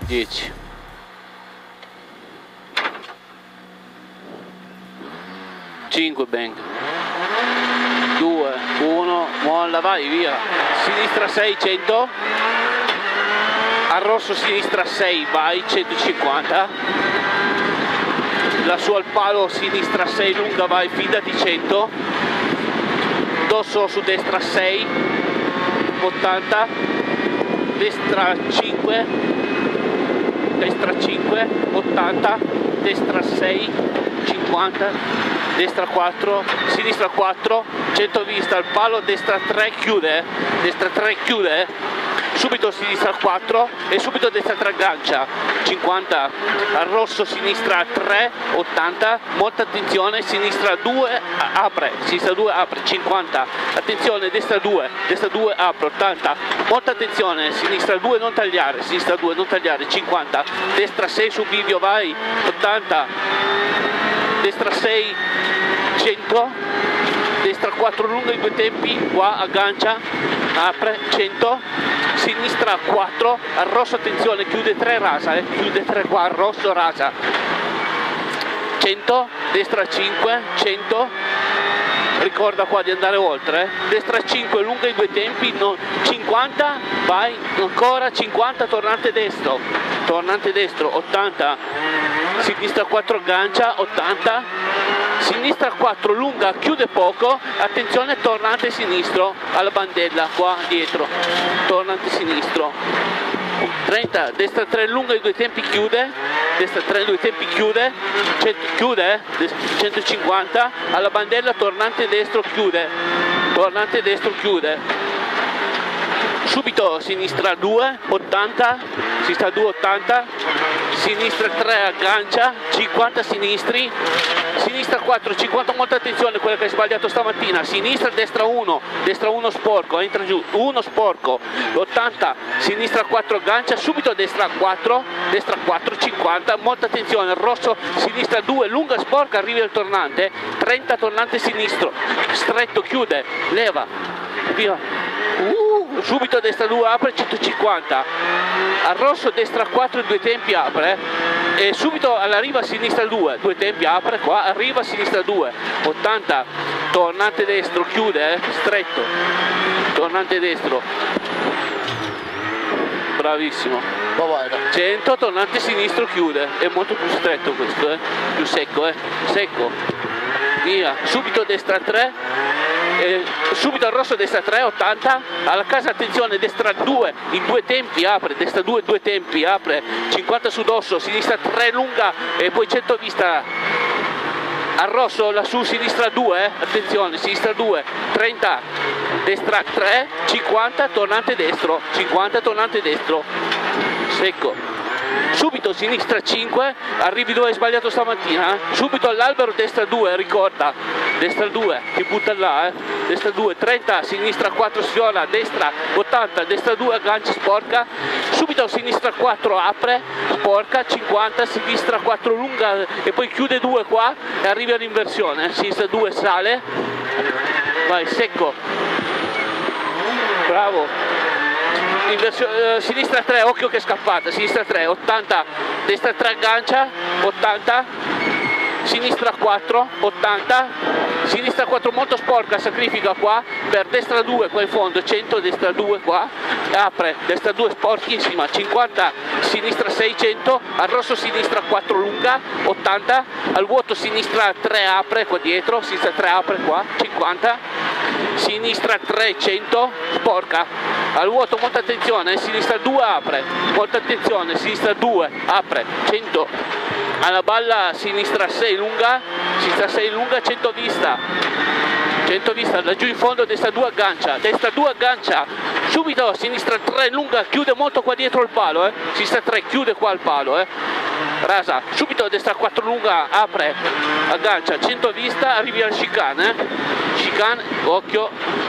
10. 5 bang. 2, 1, molla, vai, via. Sinistra 6, 100. Al rosso sinistra 6, vai, 150. Lassù al palo sinistra 6, lunga, vai, fidati, 100. Dosso su destra 6, 80. Destra 5, destra 5, 80. Destra 6, 50. Destra 4, sinistra 4, 100 vista al palo, destra 3, chiude, destra 3, chiude, subito sinistra 4 e subito destra 3 aggancia, 50, al rosso sinistra 3, 80, molta attenzione, sinistra 2, apre, sinistra 2, apre, 50, attenzione, destra 2, apre, 80, molta attenzione, sinistra 2, non tagliare, sinistra 2, non tagliare, 50, destra 6 su bivio, vai, 80, destra 6, 100, destra 4 lunga in 2 tempi, qua aggancia, apre, 100, sinistra 4, al rosso attenzione, chiude 3, rasa, chiude 3 qua, al rosso rasa, 100, destra 5, 100, ricorda qua di andare oltre, destra 5, lunga in 2 tempi, 50, vai, ancora 50, tornante destro, 80, sinistra 4 aggancia, 80, sinistra 4 lunga, chiude poco, attenzione tornante sinistro alla bandella qua dietro, tornante sinistro, 30, destra 3 lunga in 2 tempi, chiude, destra 3 in 2 tempi, chiude, 100, chiude, 150, alla bandella tornante destro, chiude, tornante destro, chiude, subito sinistra 2, 80, sinistra 2, 80, sinistra 3 aggancia, 50 sinistri, sinistra 4, 50, molta attenzione, quella che hai sbagliato stamattina, sinistra, destra 1 sporco, entra giù, 1 sporco, 80, sinistra 4 aggancia, subito destra 4, 50, molta attenzione, rosso, sinistra 2, lunga sporca, arrivi al tornante, 30, tornante sinistro, stretto, chiude, leva, via. Subito destra 2 apre, 150, al rosso destra 4 in 2 tempi apre, e subito alla riva sinistra 2 tempi apre, qua arriva sinistra 2, 80, tornante destro, chiude, stretto, tornante destro, bravissimo, 100, tornante sinistro, chiude, è molto più stretto questo, più secco, secco, via, subito destra 3, subito al rosso destra 3, 80, alla casa attenzione, destra 2 in 2 tempi apre, destra 2 in 2 tempi apre, 50 su dosso, sinistra 3 lunga e poi 100 vista al rosso, lassù sinistra 2, attenzione, sinistra 2, 30, destra 3, 50, tornante destro, 50, tornante destro, secco. Subito sinistra 5, arrivi dove hai sbagliato stamattina, subito all'albero destra 2, ricorda, destra 2, ti butta là, destra 2, 30, sinistra 4 sfiora, destra 80, destra 2 aggancia sporca, subito sinistra 4 apre, sporca, 50, sinistra 4 lunga e poi chiude 2 qua e arrivi all'inversione, sinistra 2 sale, vai, secco, bravo. Sinistra 3, occhio che è scappata, sinistra 3, 80, destra 3 aggancia, 80, sinistra 4, 80, sinistra 4 molto sporca, sacrifica qua, per destra 2 qua in fondo, 100, destra 2 qua, apre, destra 2 sporchissima, 50, sinistra 600, al rosso sinistra 4 lunga, 80, al vuoto sinistra 3 apre qua dietro, sinistra 3 apre qua, 50, sinistra 3, 100, sporca. Al vuoto molta attenzione, sinistra 2 apre, molta attenzione, sinistra 2 apre, 100, alla balla sinistra 6 lunga, 100 vista, 100 vista, da giù in fondo destra 2 aggancia, subito sinistra 3 lunga, chiude molto qua dietro il palo, sinistra 3 chiude qua il palo, rasa, subito destra 4 lunga, apre, aggancia, 100 vista, arrivi al chicane, chicane, occhio.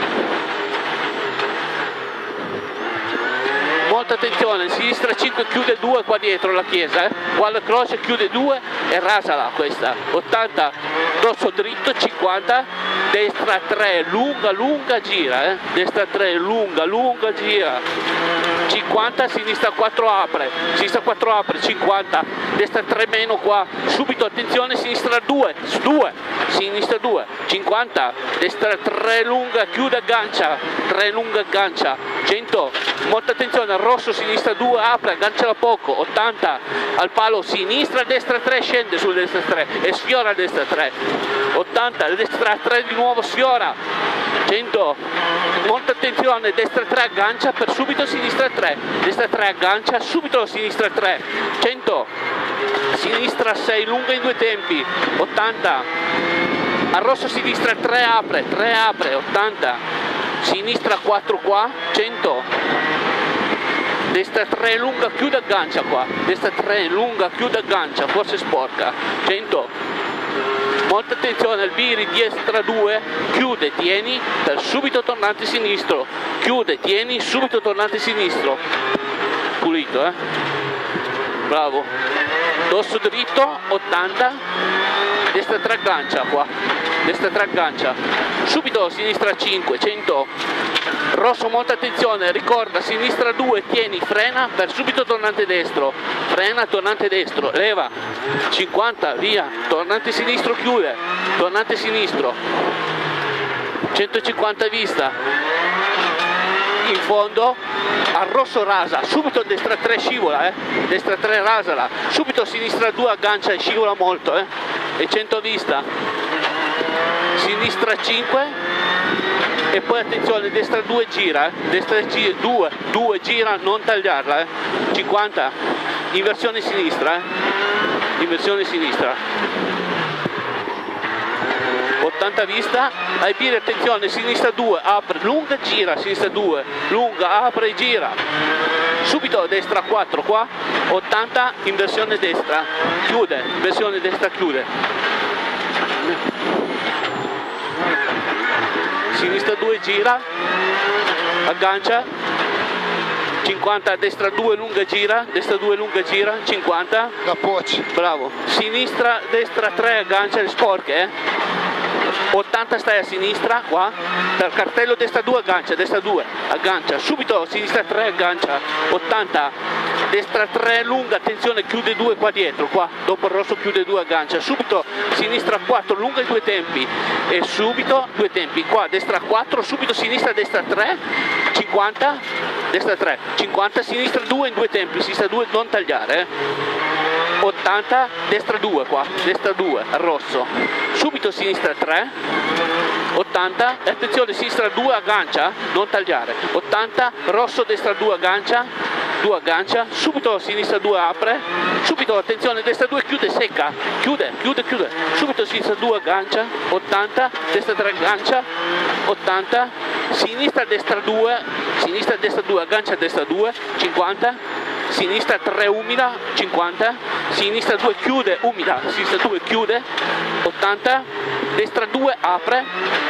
Molta attenzione, sinistra 5 chiude 2 qua dietro la chiesa, qua la croce chiude 2 e rasala questa, 80, dosso dritto, 50, destra 3, lunga, gira, destra 3, lunga, gira, 50, sinistra 4 apre, sinistra 4 apre, 50, destra 3 meno qua, subito attenzione, sinistra 2, sinistra 2, 50, destra 3 lunga, chiude, aggancia, 3 lunga, aggancia, 100, molta attenzione, rosso, sinistra 2, apre, aggancia da poco, 80, al palo, sinistra, destra 3, scende sul destra 3 e sfiora destra 3, 80, destra 3 di nuovo, sfiora, 100, molta attenzione, destra 3 aggancia per subito sinistra 3, destra 3 aggancia, subito sinistra 3, 100, sinistra 6 lunga in 2 tempi, 80, al rosso sinistra 3 apre, 80, sinistra 4 qua, 100, destra 3 lunga, chiude, aggancia qua, destra 3 lunga, chiude, aggancia, forse sporca, 100, molta attenzione al biri, destra 2, chiude, tieni, per subito tornante sinistro, chiude, tieni, subito tornante sinistro, pulito, bravo, dorso dritto, 80, destra 3 aggancia qua, destra 3 aggancia, subito sinistra 5, 100, rosso, molta attenzione, ricorda, sinistra 2, tieni, frena, per subito tornante destro, frena, tornante destro, leva, 50, via, tornante sinistro, chiude, tornante sinistro, 150 vista, in fondo, al rosso rasa, subito destra 3 scivola, destra 3 rasala, subito sinistra 2 aggancia e scivola molto, e 100 vista, sinistra 5, e poi attenzione, destra 2 gira, destra 2 gira, non tagliarla, 50, inversione sinistra, inversione sinistra, 80 vista, ai piedi attenzione, sinistra 2, apre, lunga, gira, sinistra 2, lunga, apre e gira, subito destra 4 qua, 80, inversione destra, chiude, inversione destra, chiude, sinistra 2 gira, aggancia, 50, destra 2 lunga gira, destra 2 lunga gira, 50, da poci, bravo, sinistra, destra 3 aggancia le sporche, 80 stai a sinistra qua, per cartello destra 2 aggancia, destra 2 aggancia, subito sinistra 3 aggancia, 80, destra 3 lunga, attenzione, chiude 2 qua dietro, qua, dopo il rosso chiude 2 aggancia, subito sinistra 4 lunga in 2 tempi e subito 2 tempi, qua destra 4, subito sinistra, destra 3, 50, destra 3, 50, sinistra 2 in 2 tempi, sinistra 2 non tagliare, 80, destra 2 qua, destra 2 al rosso, subito sinistra 3, 80, attenzione, sinistra 2 aggancia, non tagliare, 80, rosso, destra 2 aggancia, subito sinistra 2 apre, subito attenzione, destra 2 chiude, secca, chiude, subito sinistra 2 aggancia, 80, destra 3 aggancia, 80, sinistra destra 2, aggancia destra 2, 50, sinistra 3 umida, 50, sinistra 2 chiude, umida, sinistra 2 chiude, 80, destra 2 apre,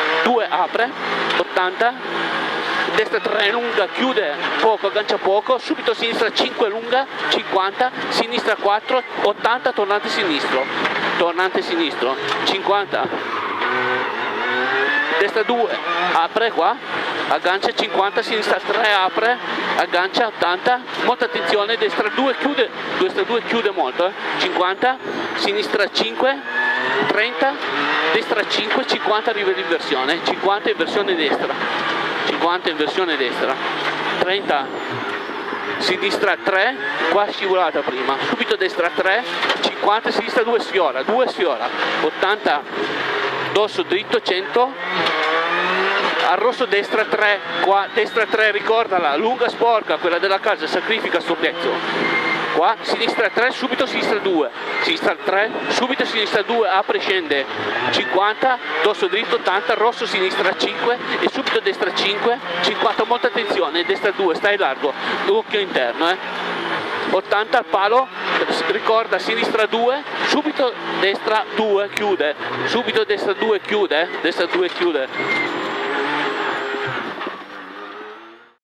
80, destra 3 lunga, chiude poco, aggancia poco, subito sinistra 5 lunga, 50, sinistra 4, 80, tornante sinistro, 50, destra 2 apre qua, aggancia 50, sinistra 3 apre, aggancia 80, molta attenzione, destra 2 chiude molto, 50, sinistra 5, 30, destra 5, 50 arriva l'inversione, 50 inversione destra, 50 inversione destra, 30, sinistra 3, qua scivolata prima, subito destra 3, 50, sinistra 2 sfiora, 80, dorso dritto 100, al rosso destra 3, qua destra 3 ricordala, lunga sporca, quella della casa, sacrifica sto pezzo, qua sinistra 3, subito sinistra 2, sinistra 3, subito sinistra 2, apre e scende, 50, dorso dritto 80, rosso sinistra 5 e subito destra 5, 50, molta attenzione, destra 2, stai largo, occhio interno 80 al palo, ricorda sinistra 2, subito destra 2 chiude, subito destra 2 chiude, destra 2 chiude,